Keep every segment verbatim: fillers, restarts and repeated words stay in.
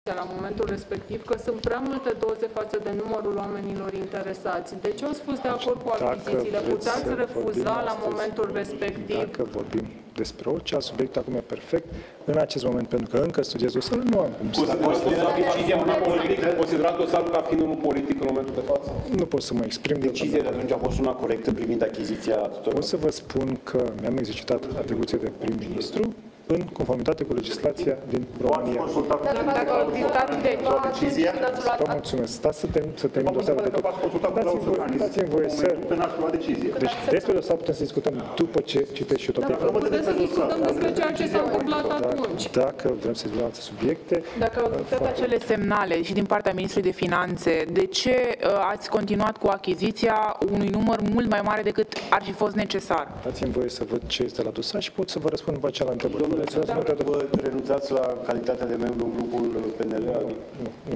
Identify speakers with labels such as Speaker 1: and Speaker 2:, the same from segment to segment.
Speaker 1: la momentul respectiv că sunt prea multe doze față de numărul oamenilor interesați. De ce au spus de acord cu achizițiile? Puteați refuza la momentul respectiv?
Speaker 2: Dacă vorbim despre orice alt subiect, acum e perfect. În acest moment, pentru că încă studiez dosarul, nu am cum să...
Speaker 3: Considerați dosarul ca fiind unul politic în momentul de față?
Speaker 2: Nu pot să mă exprim.
Speaker 4: Decizia de atunci a fost una corectă privind achiziția tuturor?
Speaker 2: Pot să vă spun că mi-am exercitat atribuția de prim-ministru în conformitate cu legislația din România.
Speaker 1: Dacă au existat
Speaker 4: decizia?
Speaker 2: Vă mulțumesc. Stați să termin, să termin dosarul de tot. Dați-mi voie să... Deci despre dosar putem să discutăm după ce citești și toate.
Speaker 1: Putem să discutăm despre ceea ce s-a întâmplat atunci.
Speaker 2: Dacă vrem să discutăm alte subiecte...
Speaker 5: Dacă au existat acele semnale și din partea Ministrului de Finanțe, de ce ați continuat cu achiziția unui număr mult mai mare decât ar fi fost necesar?
Speaker 2: Dați-mi voie să văd ce este la dosar și pot să vă răspund după aceea la întrebări.
Speaker 4: Vă renunțați la calitatea de membru în grupul P N L?
Speaker 2: Nu, nu.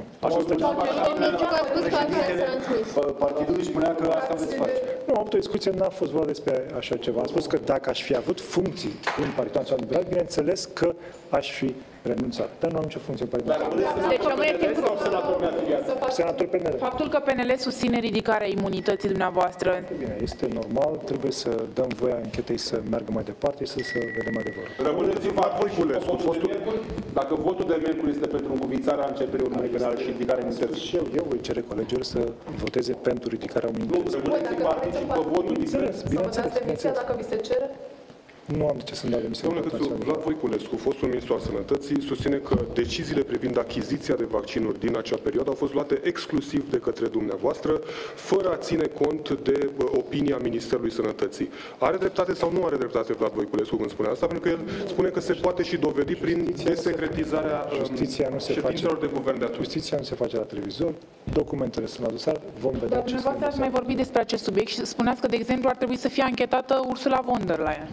Speaker 4: Partidul își spunea că asta veți face.
Speaker 2: Nu, autodiscuție n-a fost vorba despre așa ceva. Am spus că dacă aș fi avut funcții în Partidul Național Liberal, bineînțeles că aș fi renunțat. Dar nu am nicio funcție în Partidul Național.
Speaker 5: Deci rămâneți în grup.
Speaker 2: Senator P N L.
Speaker 5: Faptul că P N L susține ridicarea imunității dumneavoastră.
Speaker 2: Bine, este normal, trebuie să dăm voia anchetei să meargă mai departe și să, să vedem adevărul.
Speaker 3: Rămâneți în Voiculescu. Dacă votul de miercuri este pentru încuviințarea începerii urmării penale și ridicarea imunității.
Speaker 2: Și eu, eu voi cere colegilor să voteze pentru ridicarea imunității.
Speaker 3: Nu, rămâneți în partid și pe votul
Speaker 2: Bineînțeles, bineînțeles.
Speaker 1: Dacă vi se cere?
Speaker 2: Nu am de ce să-mi dau demisia.
Speaker 6: Domnule Cățu, Vlad Voiculescu, fostul ministru al Sănătății, susține că deciziile privind achiziția de vaccinuri din acea perioadă au fost luate exclusiv de către dumneavoastră, fără a ține cont de opinia Ministerului Sănătății. Are dreptate sau nu are dreptate Vlad Voiculescu când spune asta? Pentru că el spune că se poate și dovedi prin desecretizarea ședințelor de guvern de atunci.
Speaker 2: Justiția nu se face la televizor, documentele sunt la dosar, vom vedea.
Speaker 5: Dar dumneavoastră ați mai vorbit despre acest subiect și spuneați că, de exemplu, ar trebui să fie anchetată Ursula von der Leyen.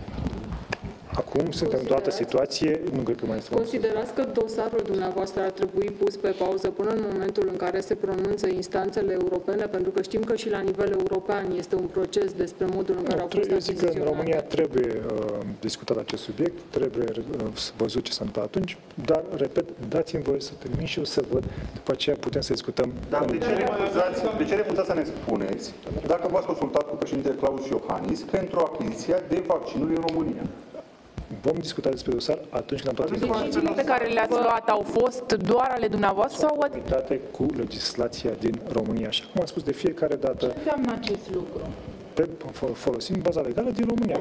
Speaker 2: Acum suntem într-o altă situație, nu cred că mai este.
Speaker 1: Considerați că dosarul dumneavoastră ar trebui pus pe pauză până în momentul în care se pronunță instanțele europene, pentru că știm că și la nivel european este un proces despre modul în care
Speaker 2: nu,
Speaker 1: au fost
Speaker 2: eu zic că în România
Speaker 1: achiziționate.
Speaker 2: trebuie uh, discutat acest subiect, trebuie uh, văzut ce s-a întâmplat atunci, dar, repet, dați-mi voie să termin și eu să văd, după aceea putem să discutăm.
Speaker 4: Dar de ce refuzați, de ce refuzați să ne spuneți dacă v-ați consultat cu președintele Claus Iohannis pentru achiziția de vaccinuri în România?
Speaker 2: Vom discuta despre dosar atunci când am toate
Speaker 5: Deciziile pe care le-ați luat au fost doar ale dumneavoastră sau
Speaker 2: conformitate cu legislația din România. Așa cum am spus de fiecare dată,
Speaker 5: ce înseamnă acest lucru?
Speaker 2: Pe, folosim baza legală din România.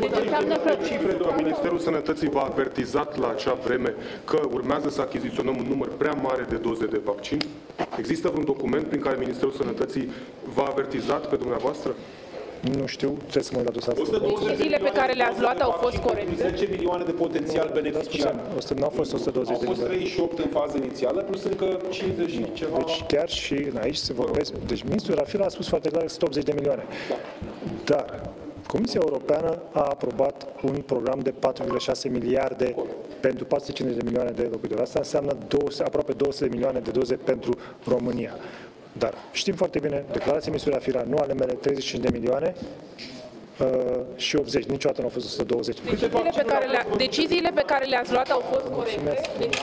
Speaker 6: Cifre de la Ministerul Sănătății v-a avertizat la acea vreme că urmează să achiziționăm un număr prea mare de doze de vaccin? Există vreun document prin care Ministerul Sănătății v-a avertizat pe dumneavoastră?
Speaker 2: Nu știu, trebuie să mă uit la dosar.
Speaker 5: Deciziile pe care le-ați luat au fost corecte?
Speaker 3: zece milioane de potențial beneficiari.
Speaker 2: Nu au fost o sută douăzeci de
Speaker 3: milioane. Au fost treizeci și opt în fază inițială, plus încă cincizeci și ceva.
Speaker 2: Deci chiar și aici se vorbesc. Deci ministrul Rafil a spus foarte clar că sunt optzeci de milioane. Dar Comisia Europeană a aprobat un program de patru virgulă șase miliarde pentru patru sute cincizeci de milioane de locuitori. Asta înseamnă aproape două sute de milioane de doze pentru România. Dar știm foarte bine, declarația ministrului Rafila, nu ale mele, treizeci și cinci de milioane uh, și optzeci, niciodată nu au fost o sută douăzeci.
Speaker 5: Deciziile pe care, le deciziile pe care le-ați luat au fost corecte?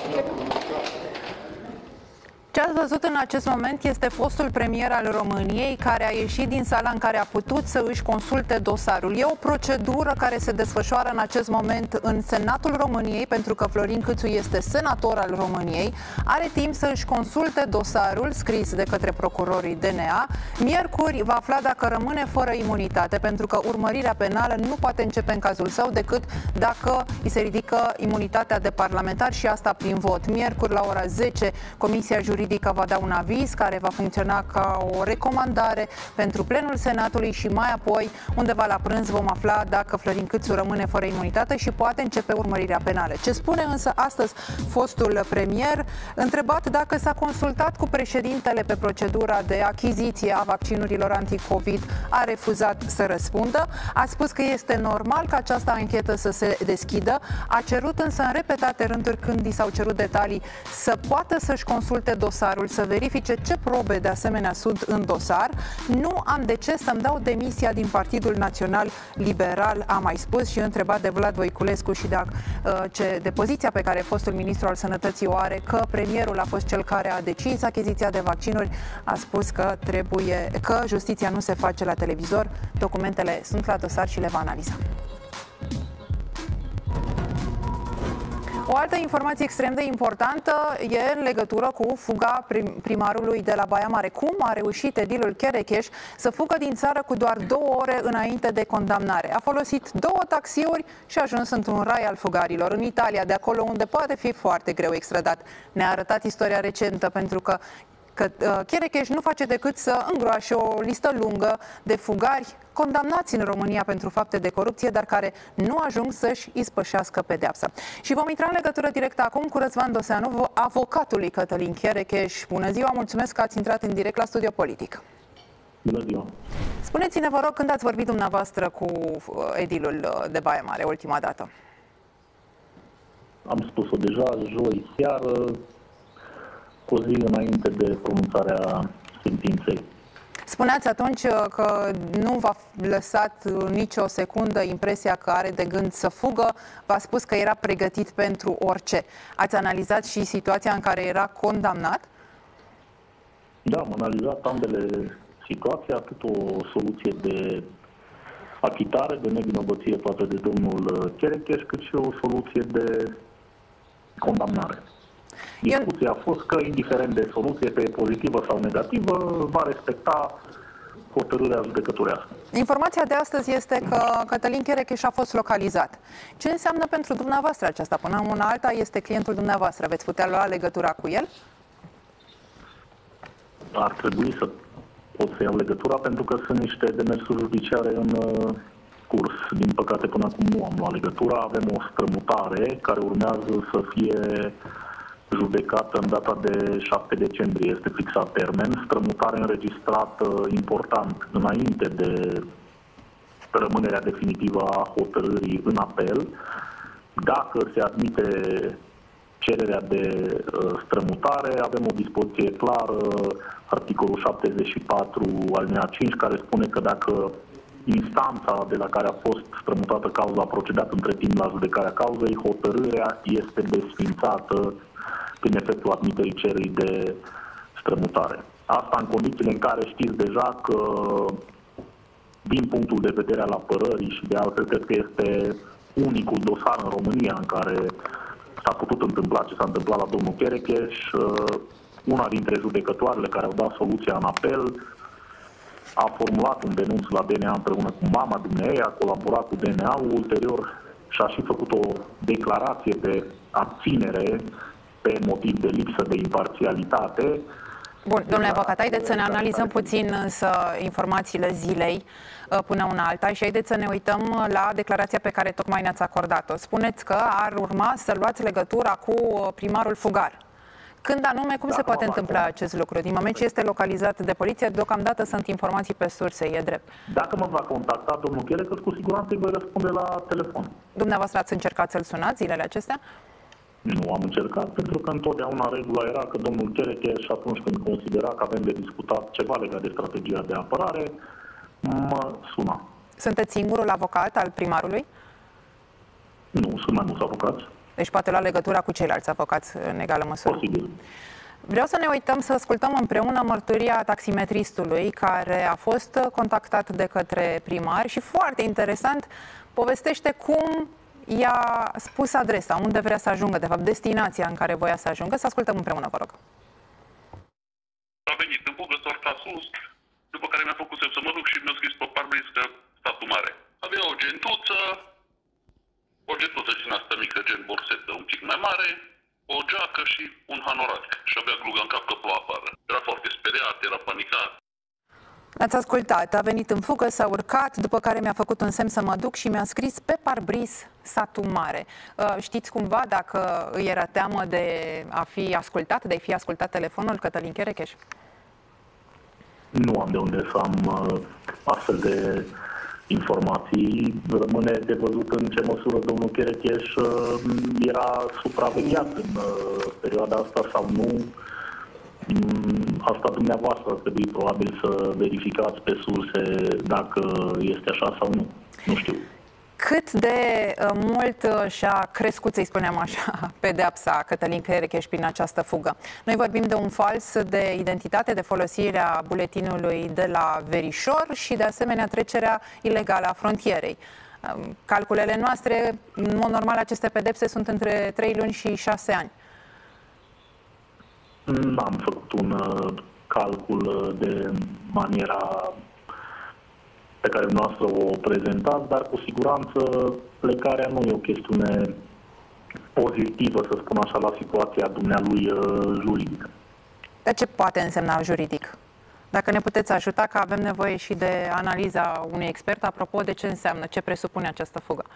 Speaker 7: Ce ați văzut în acest moment este fostul premier al României care a ieșit din sala în care a putut să își consulte dosarul. E o procedură care se desfășoară în acest moment în Senatul României, pentru că Florin Câțu este senator al României, are timp să își consulte dosarul scris de către procurorii D N A. Miercuri va afla dacă rămâne fără imunitate, pentru că urmărirea penală nu poate începe în cazul său decât dacă îi se ridică imunitatea de parlamentar și asta prin vot. Miercuri la ora zece, Comisia Juridică va da un aviz care va funcționa ca o recomandare pentru plenul Senatului și mai apoi, undeva la prânz, vom afla dacă Florin Câțu rămâne fără imunitate și poate începe urmărirea penală. Ce spune însă astăzi fostul premier, întrebat dacă s-a consultat cu președintele pe procedura de achiziție a vaccinurilor anticovid, a refuzat să răspundă, a spus că este normal ca această anchetă să se deschidă, a cerut însă în repetate rânduri când i s-au cerut detalii să poată să-și consulte dosarul dosarul, să verifice ce probe de asemenea sunt în dosar. Nu am de ce să-mi dau demisia din Partidul Național Liberal, a mai spus și întrebat de Vlad Voiculescu și de, ce, de poziția pe care fostul ministru al Sănătății o are, că premierul a fost cel care a decis achiziția de vaccinuri. A spus că trebuie, că justiția nu se face la televizor, documentele sunt la dosar și le va analiza. O altă informație extrem de importantă e în legătură cu fuga primarului de la Baia Mare. Cum a reușit edilul Cherecheș să fugă din țară cu doar două ore înainte de condamnare? A folosit două taxiuri și a ajuns într-un rai al fugarilor, în Italia, de acolo unde poate fi foarte greu extradat. Ne-a arătat istoria recentă, pentru că că uh, Cherecheș nu face decât să îngroașe o listă lungă de fugari condamnați în România pentru fapte de corupție, dar care nu ajung să-și ispășească pedeapsa. Și vom intra în legătură directă acum cu Răzvan Doseanu, avocatul lui Cătălin Cherecheș. Bună ziua, mulțumesc că ați intrat în direct la Studio Politic.
Speaker 8: Bună ziua.
Speaker 7: Spuneți-ne, vă rog, când ați vorbit dumneavoastră cu edilul de Baia Mare ultima dată?
Speaker 8: Am spus-o deja, joi seară, cu o zi înainte de pronunțarea sentinței.
Speaker 7: Spuneați atunci că nu v-a lăsat nicio secundă impresia că are de gând să fugă, v-a spus că era pregătit pentru orice. Ați analizat și situația în care era condamnat?
Speaker 8: Da, am analizat ambele situații, atât o soluție de achitare, de nevinovăție față de domnul Cherecheș, cât și o soluție de condamnare. Discuția a fost că, indiferent de soluție, că e pozitivă sau negativă, va respecta hotărârea judecătorească.
Speaker 7: Informația de astăzi este că Cătălin Cherecheș a fost localizat. Ce înseamnă pentru dumneavoastră aceasta? Până una alta este clientul dumneavoastră. Veți putea lua legătura cu el?
Speaker 8: Ar trebui să pot să iau legătura, pentru că sunt niște demersuri judiciare în curs. Din păcate, până acum nu am luat legătura. Avem o strămutare care urmează să fie judecată în data de șapte decembrie, este fixat termen, strămutare înregistrată important înainte de rămânerea definitivă a hotărârii în apel. Dacă se admite cererea de uh, strămutare, avem o dispoziție clară, articolul șaptezeci și patru alineat cinci, care spune că dacă instanța de la care a fost strămutată cauza a procedat între timp la judecarea cauzei, hotărârea este desfințată prin efectul admiterii cererii de strămutare. Asta în condițiile în care știți deja că, din punctul de vedere al apărării și de altfel, cred că este unicul dosar în România în care s-a putut întâmpla ce s-a întâmplat la domnul Cherecheș, una dintre judecătoarele care au dat soluția în apel a formulat un denunț la D N A împreună cu mama dumneei, a colaborat cu D N A-ul, ulterior și-a și făcut o declarație de abținere pe motiv de lipsă de imparțialitate.
Speaker 7: Bun, domnule avocat, haideți să ne analizăm puțin însă informațiile zilei până una alta și haideți să ne uităm la declarația pe care tocmai ne-ați acordat-o. Spuneți că ar urma să luați legătura cu primarul fugar. Când anume, cum
Speaker 8: da,
Speaker 7: se poate
Speaker 8: mă,
Speaker 7: întâmpla
Speaker 8: mă,
Speaker 7: acest lucru? Din moment ce este localizat de poliție, deocamdată sunt informații pe surse, e drept.
Speaker 8: Dacă mă va contacta domnul Cherecheș, cu siguranță îi voi răspunde la telefon.
Speaker 7: Dumneavoastră ați încercat să-l sunați zilele acestea?
Speaker 8: Nu am încercat, pentru că întotdeauna regula era că domnul Cherecheș, atunci când considera că avem de discutat ceva legat de strategia de apărare, mă suna.
Speaker 7: Sunteți singurul avocat al primarului?
Speaker 8: Nu, sunt mai mulți avocați.
Speaker 7: Deci poate lua legătura cu ceilalți avocați în egală măsură.
Speaker 8: Posibil.
Speaker 7: Vreau să ne uităm, să ascultăm împreună mărturia taximetristului care a fost contactat de către primar și, foarte interesant, povestește cum i-a spus adresa, unde vrea să ajungă, de fapt, destinația în care voia să ajungă. Să ascultăm împreună, vă rog.
Speaker 9: A venit în fugă, s-a sus, după care mi-a făcut să mă duc și mi-a scris pe parbris că statul mare. Avea o gentuță, o gentuță din asta mică, gen borsetă, un pic mai mare, o geacă și un hanorac. Și avea glugă în cap că plouă afară. Era foarte speriat, era panicat.
Speaker 7: Ați ascultat, a venit în fugă, s-a urcat, după care mi-a făcut un semn să mă duc și mi-a scris pe parbris satul mare. Știți cumva dacă îi era teamă de a fi ascultat, de a fi ascultat telefonul Cătălin Cherecheș?
Speaker 8: Nu am de unde să am astfel de informații. Rămâne de văzut în ce măsură domnul Cherecheș era supravegheat în perioada asta sau nu. Asta dumneavoastră ar trebui probabil să verificați pe surse dacă este așa sau nu. Nu știu.
Speaker 7: Cât de uh, mult uh, și-a crescut, să-i spunem așa, pedeapsa Cătălin Kerekes prin această fugă? Noi vorbim de un fals de identitate, de folosirea buletinului de la verișor și de asemenea trecerea ilegală a frontierei. Uh, calculele noastre, în mod normal, aceste pedepse sunt între trei luni și șase ani.
Speaker 8: N-am făcut un uh, calcul de maniera pe care noastră o prezentați, dar cu siguranță plecarea nu e o chestiune pozitivă, să spun așa, la situația dumnealui uh, juridică.
Speaker 7: Dar ce poate însemna juridic? Dacă ne puteți ajuta, că avem nevoie și de analiza unui expert, apropo de ce înseamnă, ce presupune această fugă.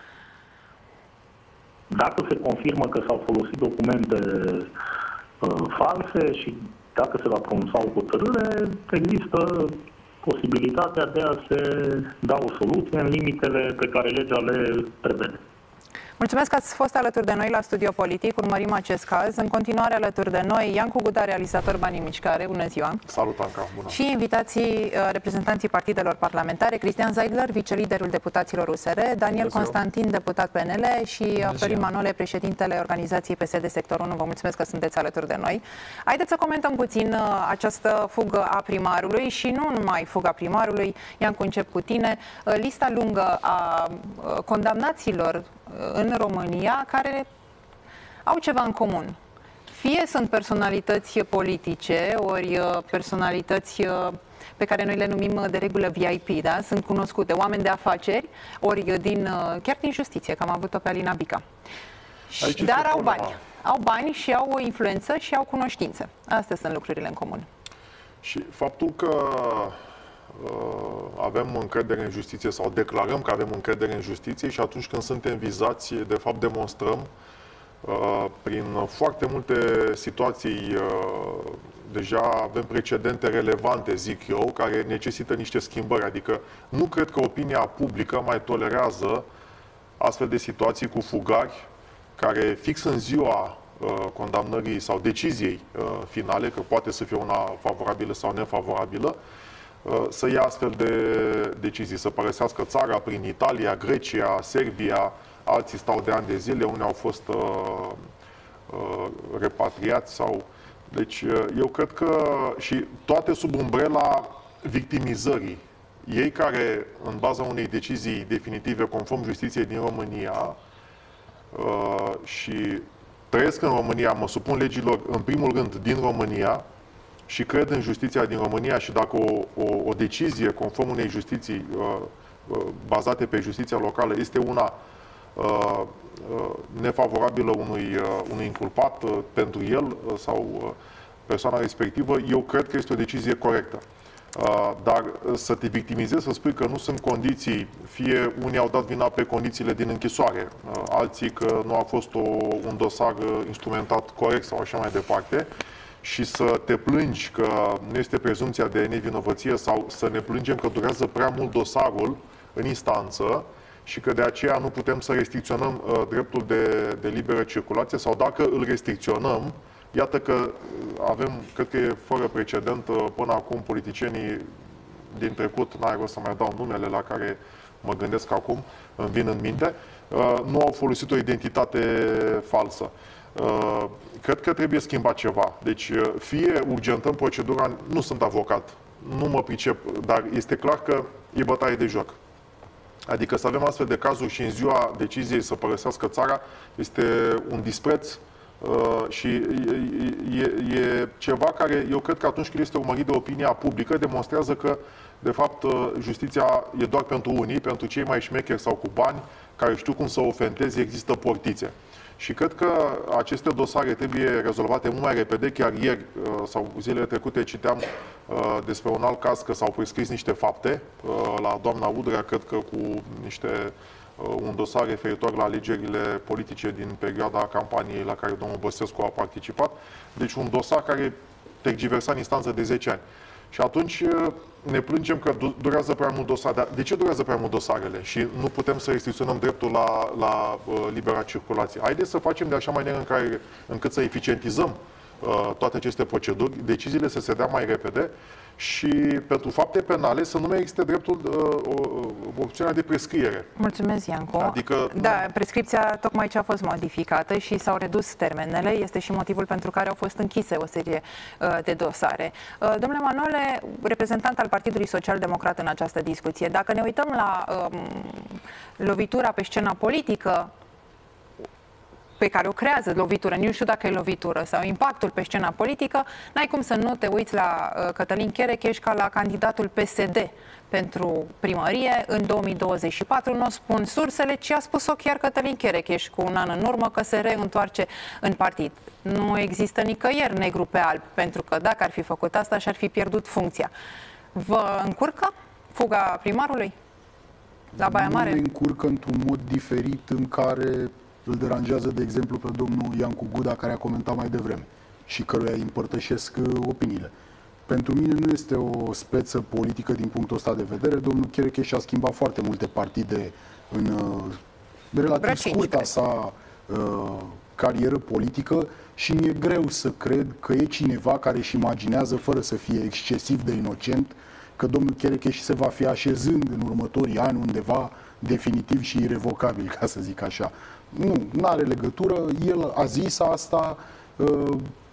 Speaker 8: Dacă se confirmă că s-au folosit documente uh, false și dacă se va pronunța o hotărâre, există posibilitatea de a se da o soluție în limitele pe care legea le prevede.
Speaker 7: Mulțumesc că ați fost alături de noi la Studio Politic. Urmărim acest caz. În continuare alături de noi, Iancu Guda, realizator Banii Mișcare. Bună ziua!
Speaker 10: Salut, Anca! Bună!
Speaker 7: Și invitații, reprezentanții partidelor parlamentare, Cristian Zeidler, viceliderul deputaților U S R, Daniel Constantin, deputat P N L și Florin Manole, președintele organizației P S D Sector unu. Vă mulțumesc că sunteți alături de noi. Haideți să comentăm puțin această fugă a primarului și nu numai fuga primarului. Iancu, încep cu tine. Lista lungă a condamnaților în România care au ceva în comun. Fie sunt personalități politice, ori personalități pe care noi le numim de regulă V I P, da? Sunt cunoscute, oameni de afaceri, ori din, chiar din justiție, că am avut-o pe Alina Bica. Aici Dar au bani. Au bani și au o influență și au cunoștințe. Astea sunt lucrurile în comun.
Speaker 10: Și faptul că avem încredere în justiție sau declarăm că avem încredere în justiție și atunci când suntem vizați, de fapt demonstrăm prin foarte multe situații, deja avem precedente relevante, zic eu, care necesită niște schimbări. Adică nu cred că opinia publică mai tolerează astfel de situații cu fugari care fix în ziua condamnării sau deciziei finale, că poate să fie una favorabilă sau nefavorabilă, să ia astfel de decizii, să părăsească țara prin Italia, Grecia, Serbia, alții stau de ani de zile, unii au fost uh, uh, repatriați sau... Deci eu cred că și toate sub umbrela victimizării. Ei care, în baza unei decizii definitive conform justiției din România uh, și trăiesc în România, mă supun legilor în primul rând din România, și cred în justiția din România și dacă o, o, o decizie conform unei justiții uh, uh, bazate pe justiția locală este una uh, uh, nefavorabilă unui, uh, unui inculpat uh, pentru el uh, sau uh, persoana respectivă, eu cred că este o decizie corectă. Uh, dar uh, să te victimizezi, să spui că nu sunt condiții, fie unii au dat vina pe condițiile din închisoare, uh, alții că nu a fost o, un dosar uh, instrumentat corect sau așa mai departe, și să te plângi că nu este prezumția de nevinovăție sau să ne plângem că durează prea mult dosarul în instanță și că de aceea nu putem să restricționăm uh, dreptul de, de liberă circulație sau dacă îl restricționăm, iată că avem, cred că e fără precedent, uh, până acum politicienii din trecut, n-ai rost să mai dau numele la care mă gândesc acum, îmi vin în minte, uh, nu au folosit o identitate falsă. Uh, cred că trebuie schimbat ceva. Deci, fie urgentăm procedura, nu sunt avocat, nu mă pricep, dar este clar că e bătaie de joc. Adică să avem astfel de cazuri și în ziua deciziei să părăsească țara, este un dispreț uh, și e, e, e ceva care eu cred că atunci când este urmărit de opinia publică, demonstrează că, de fapt, justiția e doar pentru unii, pentru cei mai șmecheri sau cu bani, care știu cum să ofenteze, există portițe. Și cred că aceste dosare trebuie rezolvate mult mai repede. Chiar ieri sau zilele trecute citeam despre un alt caz că s-au prescris niște fapte la doamna Udrea, cred că cu niște, un dosar referitor la alegerile politice din perioada campaniei la care domnul Băsescu a participat. Deci un dosar care tergiversa în instanță de zece ani. Și atunci ne plângem că durează prea mult dosar. Dar de ce durează prea mult dosarele? Și nu putem să restricționăm dreptul la, la uh, libera circulație. Haideți să facem de așa manieră în care, încât să eficientizăm toate aceste proceduri, deciziile să se dea mai repede și pentru fapte penale să nu mai existe dreptul, opțiunea de prescriere.
Speaker 7: Mulțumesc, Iancu.
Speaker 10: Adică,
Speaker 7: da, prescripția tocmai ce a fost modificată și s-au redus termenele, este și motivul pentru care au fost închise o serie uh, de dosare. Uh, domnule Manole, reprezentant al Partidului Social Democrat în această discuție, dacă ne uităm la uh, lovitura pe scena politică, pe care o creează lovitură, nu știu dacă e lovitură sau impactul pe scena politică, n-ai cum să nu te uiți la uh, Cătălin Cherecheș ca la candidatul P S D pentru primărie în două mii douăzeci și patru. Nu o spun sursele, ci a spus-o chiar Cătălin Cherecheș cu un an în urmă că se reîntoarce în partid. Nu există nicăieri negru pe alb, pentru că dacă ar fi făcut asta și-ar fi pierdut funcția. Vă încurcă fuga primarului la Baia Mare?
Speaker 11: Nu ne încurcă într-un mod diferit în care îl deranjează, de exemplu, pe domnul Iancu Guda, care a comentat mai devreme și căruia îi împărtășesc opiniile. Pentru mine nu este o speță politică din punctul ăsta de vedere. Domnul Cherecheș a schimbat foarte multe partide în uh, relativ
Speaker 7: Brăcinci,
Speaker 11: scurta sa uh, carieră politică și mi-e greu să cred că e cineva care își imaginează, fără să fie excesiv de inocent, că domnul Cherecheș se va fi așezând în următorii ani undeva definitiv și irrevocabil, ca să zic așa. Nu, nu are legătură. El a zis asta, uh,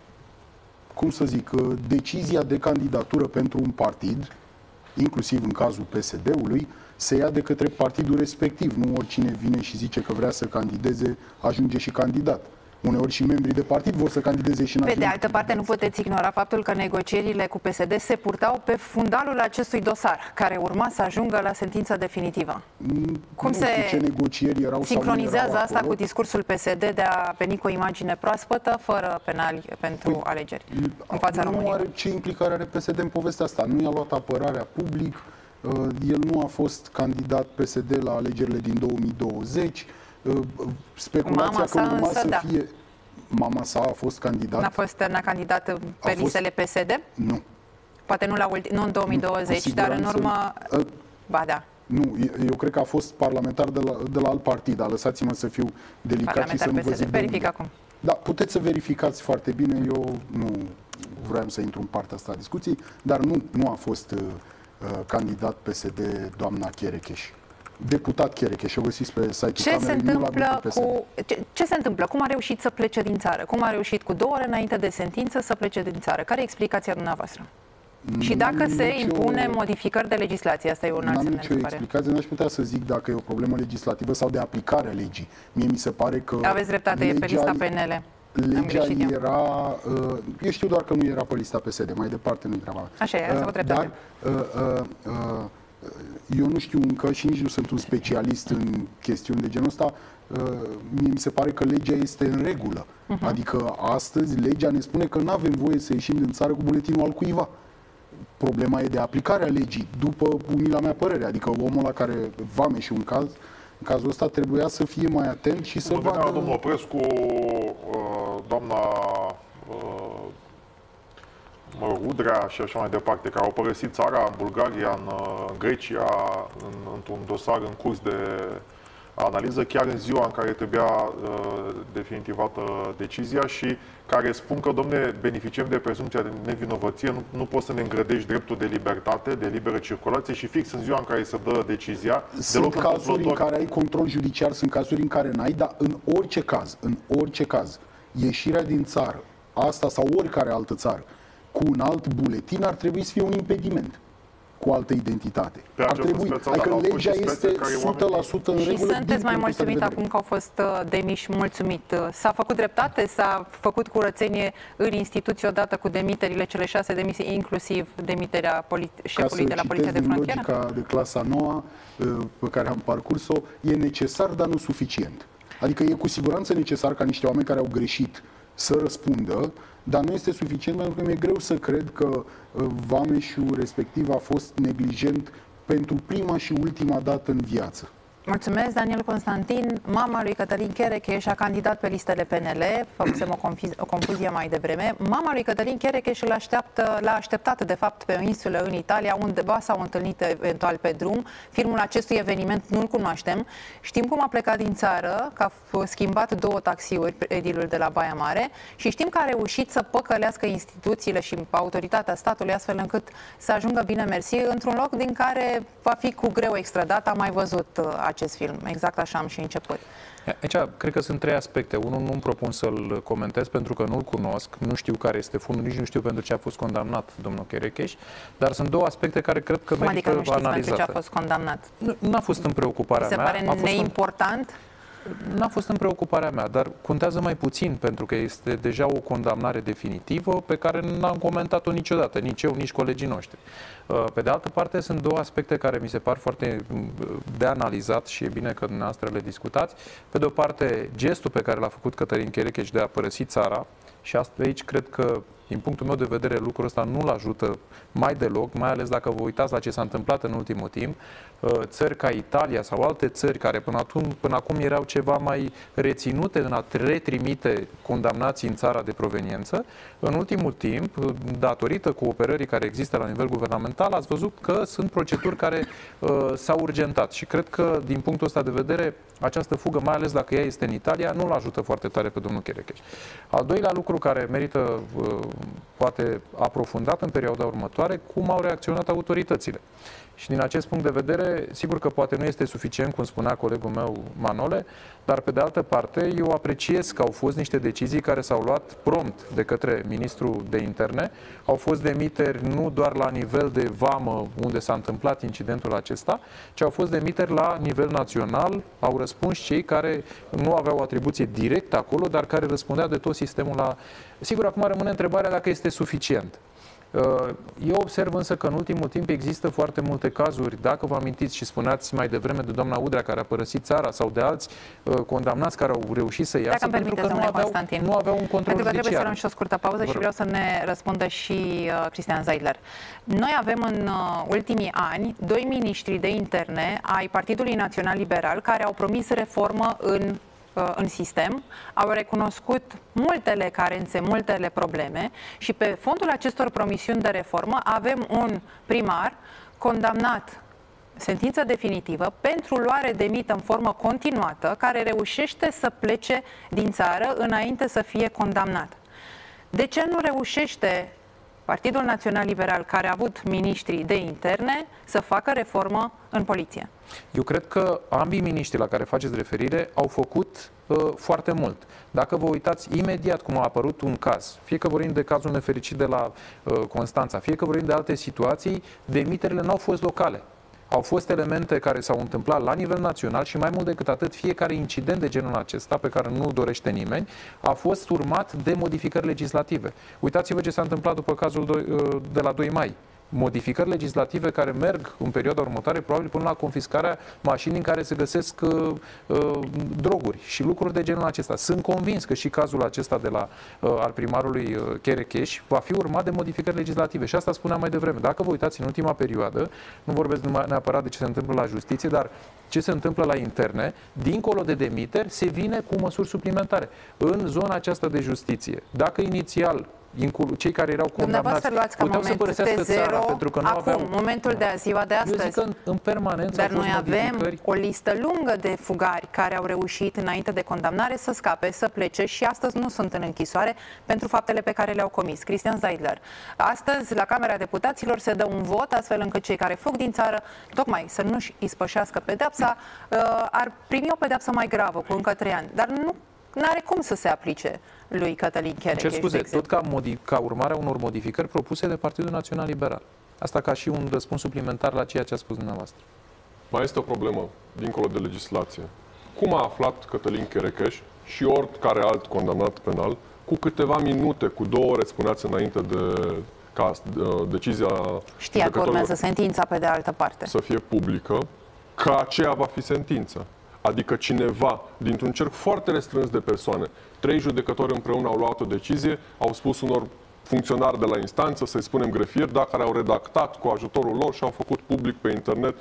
Speaker 11: cum să zic, uh, decizia de candidatură pentru un partid, inclusiv în cazul P S D-ului, se ia de către partidul respectiv. Nu oricine vine și zice că vrea să candideze, ajunge și candidat. Uneori și membrii de partid vor să candideze și în
Speaker 7: Pe de altă parte, nu puteți ignora faptul că negocierile cu P S D se purtau pe fundalul acestui dosar, care urma să ajungă la sentință definitivă. Cum
Speaker 11: nu
Speaker 7: se
Speaker 11: ce negocieri erau
Speaker 7: sincronizează
Speaker 11: sau
Speaker 7: asta cu discursul P S D de a veni cu o imagine proaspătă, fără penali pentru păi, alegeri în fața
Speaker 11: nu
Speaker 7: României?
Speaker 11: Are, ce implicare are P S D în povestea asta? Nu i-a luat apărarea public, el nu a fost candidat P S D la alegerile din două mii douăzeci, speculația că urma să
Speaker 7: da.
Speaker 11: fie... Mama sa a fost candidat.
Speaker 7: N-a fost n-a candidat pe listele P S D?
Speaker 11: Nu.
Speaker 7: Poate nu, la ulti... nu în două mii douăzeci, dar în urmă... Ba da.
Speaker 11: Nu, eu cred că a fost parlamentar de la, de la alt partid, dar lăsați-mă să fiu delicat și să nu vă zic.
Speaker 7: Verific acum.
Speaker 11: Da, puteți să verificați foarte bine, eu nu vreau să intru în partea asta a discuției, dar nu, nu a fost uh, candidat P S D doamna Cherecheș. Deputat Cherecheș, o găsiți pe site-ul
Speaker 7: ce
Speaker 11: Camerei,
Speaker 7: se întâmplă cu ce, ce se întâmplă? Cum a reușit să plece din țară? Cum a reușit cu două ore înainte de sentință să plece din țară? Care e explicația dumneavoastră? Mm, și dacă se nicio... impune modificări de legislație, asta e un alt semn de întrebare.
Speaker 11: Explicație, n-aș putea să zic dacă e o problemă legislativă sau de aplicare a legii. Mie mi se pare că
Speaker 7: aveți dreptate, legea, e pe lista P N L.
Speaker 11: Legea era, uh, eu știu doar că nu era pe lista P S D, mai departe nu-i treaba.
Speaker 7: Așa e, asta o dreptate.
Speaker 11: Dar uh, uh, uh, eu nu știu încă și nici nu sunt un specialist în chestiuni de genul ăsta, mie mi se pare că legea este în regulă. Uh-huh. Adică astăzi legea ne spune că nu avem voie să ieșim din țară cu buletinul al cuiva. Problema e de aplicarea legii, după umila mea părere. Adică omul la care vame și un caz, în cazul ăsta trebuia să fie mai atent și să vadă...
Speaker 10: Domnul Oprescu, doamna Udrea și așa mai departe, care au părăsit țara în Bulgaria, în Grecia, în, într-un dosar în curs de analiză, chiar în ziua în care trebuia uh, definitivată decizia și care spun că, domne, beneficiem de prezumția de nevinovăție, nu, nu poți să ne îngrădești dreptul de libertate, de liberă circulație și fix în ziua în care se dă decizia...
Speaker 11: Sunt cazuri în care ai control judiciar, sunt cazuri în care n-ai, dar în orice caz, în orice caz, ieșirea din țară, asta sau oricare altă țară, cu un alt buletin ar trebui să fie un impediment cu altă identitate.
Speaker 10: Pe
Speaker 11: ar trebui, adică legea este o sută la sută în regulă.
Speaker 7: Și sunteți mai mulțumit acum că au fost demiși mulțumit. S-a făcut dreptate, s-a făcut curățenie în instituție odată cu demiterile, cele șase demisii, inclusiv demiterea șefului de la Poliția de Frontieră?
Speaker 11: Ca să logica de clasa nouă pe care am parcurs-o, e necesar, dar nu suficient. Adică e cu siguranță necesar ca niște oameni care au greșit să răspundă, dar nu este suficient pentru că mi-e greu să cred că uh, vameșul respectiv a fost neglijent pentru prima și ultima dată în viață.
Speaker 7: Mulțumesc, Daniel Constantin. Mama lui Cătălin Cherecheș a candidat pe listele P N L, făcusem o, o confuzie mai devreme. Mama lui Cătălin Cherecheș l-a așteptat, l-a așteptat, de fapt, pe o insulă în Italia, undeva s-au întâlnit eventual pe drum. Filmul acestui eveniment nu-l cunoaștem. Știm cum a plecat din țară, că a schimbat două taxiuri, edilul de la Baia Mare, și știm că a reușit să păcălească instituțiile și autoritatea statului, astfel încât să ajungă bine mersi într-un loc din care va fi cu greu extradat. Am mai văzut acest film. Exact așa am și început.
Speaker 12: Aici cred că sunt trei aspecte. Unul, nu-mi propun să-l comentez pentru că nu-l cunosc, nu știu care este fundul, nici nu știu pentru ce a fost condamnat domnul Cherecheș, dar sunt două aspecte care cred că
Speaker 7: Cum
Speaker 12: merită
Speaker 7: adică nu știți
Speaker 12: analizate.
Speaker 7: pentru ce a fost condamnat?
Speaker 12: Nu a fost în preocuparea
Speaker 7: Se
Speaker 12: mea.
Speaker 7: pare
Speaker 12: a fost
Speaker 7: neimportant?
Speaker 12: În... N-a fost în preocuparea mea, dar contează mai puțin, pentru că este deja o condamnare definitivă pe care n-am comentat-o niciodată, nici eu, nici colegii noștri. Pe de altă parte, sunt două aspecte care mi se par foarte de analizat și e bine că dumneavoastră le discutați. Pe de o parte, gestul pe care l-a făcut Cătălin Cherecheș de a părăsi țara, și asta aici cred că, din punctul meu de vedere, lucrul ăsta nu-l ajută mai deloc, mai ales dacă vă uitați la ce s-a întâmplat în ultimul timp. Țări ca Italia sau alte țări care până acum, până acum erau ceva mai reținute în a retrimite condamnații în țara de proveniență, în ultimul timp, datorită cooperării care există la nivel guvernamental, ați văzut că sunt proceduri care uh, s-au urgentat și cred că, din punctul ăsta de vedere, această fugă, mai ales dacă ea este în Italia, nu-l ajută foarte tare pe domnul Cherecheș. Al doilea lucru care merită uh, poate aprofundat în perioada următoare, cum au reacționat autoritățile. Și din acest punct de vedere, sigur că poate nu este suficient, cum spunea colegul meu Manole, dar pe de altă parte eu apreciez că au fost niște decizii care s-au luat prompt de către ministrul de interne. Au fost demiteri nu doar la nivel de vamă, unde s-a întâmplat incidentul acesta, ci au fost demiteri la nivel național. Au răspuns cei care nu aveau atribuție directă acolo, dar care răspundeau de tot sistemul la... Sigur, acum rămâne întrebarea dacă este suficient. Eu observ însă că în ultimul timp există foarte multe cazuri, dacă vă amintiți și spuneați mai devreme de doamna Udrea care a părăsit țara sau de alți condamnați care au reușit să iasă, pentru că nu aveau, nu aveau un control
Speaker 7: pentru că
Speaker 12: judiciar.
Speaker 7: Trebuie să luăm și o scurtă pauză și vreau să ne răspundă și uh, Cristian Zeidler. Noi avem în uh, ultimii ani doi miniștri de interne ai Partidului Național Liberal care au promis reformă în în sistem, au recunoscut multele carențe, multele probleme și pe fondul acestor promisiuni de reformă avem un primar condamnat, sentință definitivă, pentru luare de mită în formă continuată, care reușește să plece din țară înainte să fie condamnat. De ce nu reușește Partidul Național Liberal, care a avut miniștri de interne, să facă reformă în poliție?
Speaker 12: Eu cred că ambii miniștri la care faceți referire au făcut uh, foarte mult. Dacă vă uitați imediat cum a apărut un caz, fie că vorbim de cazul nefericit de la uh, Constanța, fie că vorbim de alte situații, demiterile nu au fost locale. Au fost elemente care s-au întâmplat la nivel național și mai mult decât atât, fiecare incident de genul acesta, pe care nu dorește nimeni, a fost urmat de modificări legislative. Uitați-vă ce s-a întâmplat după cazul de la doi mai. Modificări legislative care merg în perioada următoare, probabil până la confiscarea mașinii în care se găsesc uh, uh, droguri și lucruri de genul acesta. Sunt convins că și cazul acesta de la, uh, al primarului uh, Cherecheș va fi urmat de modificări legislative. Și asta spuneam mai devreme. Dacă vă uitați în ultima perioadă, nu vorbesc numai neapărat de ce se întâmplă la justiție, dar ce se întâmplă la interne, dincolo de demiteri, se vine cu măsuri suplimentare. În zona aceasta de justiție, dacă inițial cei care erau condamnați puteau să părăsească țara pentru că nu
Speaker 7: acum,
Speaker 12: aveau...
Speaker 7: momentul de a ziua de astăzi.
Speaker 12: Eu zic că în, în permanență
Speaker 7: Dar
Speaker 12: au fost
Speaker 7: noi avem
Speaker 12: modificări.
Speaker 7: o listă lungă de fugari care au reușit înainte de condamnare să scape, să plece și astăzi nu sunt în închisoare pentru faptele pe care le-au comis. Cristian Zeidler. Astăzi, la Camera Deputaților se dă un vot astfel încât cei care fug din țară, tocmai să nu-și ispășească pedepsa, ar primi o pedepsă mai gravă, cu încă trei ani. Dar nu are cum să se aplice lui Cătălin Cherecheș.
Speaker 12: Cer scuze, tot ca, ca urmare a unor modificări propuse de Partidul Național Liberal. Asta ca și un răspuns suplimentar la ceea ce a spus dumneavoastră.
Speaker 6: Mai este o problemă, dincolo de legislație. Cum a aflat Cătălin Cherecheș și oricare alt condamnat penal, cu câteva minute, cu două ore, spuneați înainte de ca decizia
Speaker 7: știa că urmează sentința pe de altă parte
Speaker 6: să fie publică, că aceea va fi sentința. Adică cineva, dintr-un cerc foarte restrâns de persoane, trei judecători împreună au luat o decizie, au spus unor funcționari de la instanță, să-i spunem grefieri, da, care au redactat cu ajutorul lor și au făcut public pe internet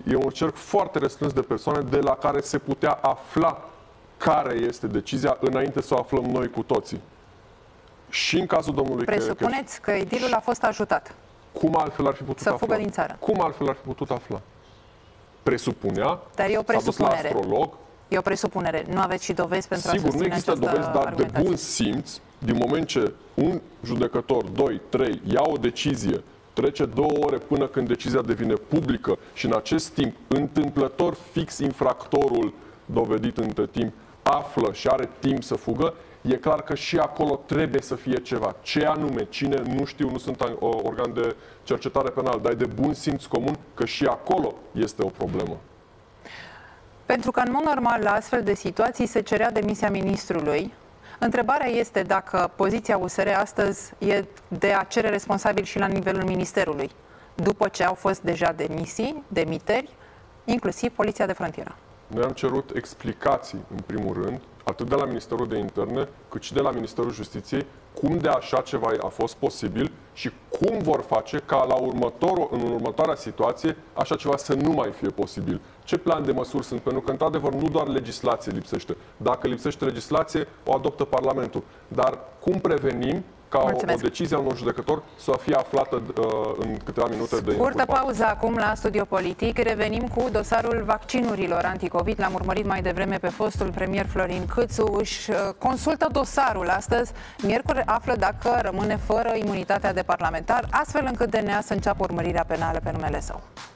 Speaker 6: e un cerc foarte restrâns de persoane de la care se putea afla care este decizia înainte să o aflăm noi cu toții. Și în cazul domnului
Speaker 7: Presupuneți că edilul a fost ajutat.
Speaker 6: Cum altfel ar fi putut
Speaker 7: să
Speaker 6: afla?
Speaker 7: fugă din țară.
Speaker 6: Cum altfel ar fi putut afla? Presupunea,
Speaker 7: dar e o presupunere.
Speaker 6: s-a dus la astrolog.
Speaker 7: E o presupunere. Nu aveți și dovezi pentru
Speaker 6: Sigur,
Speaker 7: a susține
Speaker 6: nu există dovezi, dar de bun simț, din moment ce un judecător, doi, trei, ia o decizie, trece două ore până când decizia devine publică și în acest timp, întâmplător fix infractorul dovedit între timp, află și are timp să fugă, e clar că și acolo trebuie să fie ceva. Ce anume, cine, nu știu, nu sunt organ de cercetare penal, dar e de bun simț comun că și acolo este o problemă.
Speaker 7: Pentru că, în mod normal, la astfel de situații se cerea demisia ministrului. Întrebarea este dacă poziția U S R astăzi e de a cere responsabil și la nivelul ministerului, după ce au fost deja demisii, demiteri, inclusiv Poliția de Frontieră.
Speaker 6: Noi am cerut explicații, în primul rând, atât de la Ministerul de Interne, cât și de la Ministerul Justiției, cum de așa ceva a fost posibil și cum vor face ca la următorul, în următoarea situație așa ceva să nu mai fie posibil. Ce plan de măsuri sunt? Pentru că, într-adevăr, nu doar legislație lipsește. Dacă lipsește legislație, o adoptă Parlamentul. Dar cum prevenim ca o, o decizie a unui judecător să fie aflată uh, în câteva minute de
Speaker 7: Scurtă
Speaker 6: inculpat?
Speaker 7: pauză acum la Studio Politic. Revenim cu dosarul vaccinurilor anticovid. L-am urmărit mai devreme pe fostul premier Florin Câțu. Își consultă dosarul astăzi. Miercuri află dacă rămâne fără imunitatea de parlamentar, astfel încât D N A să înceapă urmărirea penală pe numele său.